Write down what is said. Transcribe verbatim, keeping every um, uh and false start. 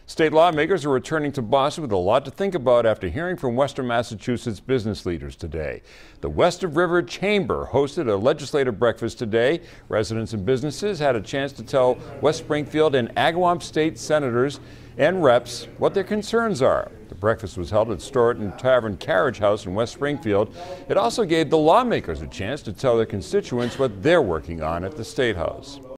State lawmakers are returning to Boston with a lot to think about after hearing from Western Massachusetts business leaders today. The West of River Chamber hosted a legislative breakfast today. Residents and businesses had a chance to tell West Springfield and Agawam state senators and reps what their concerns are. The breakfast was held at Storrowton Carriage House in West Springfield. It also gave the lawmakers a chance to tell their constituents what they're working on at the State House.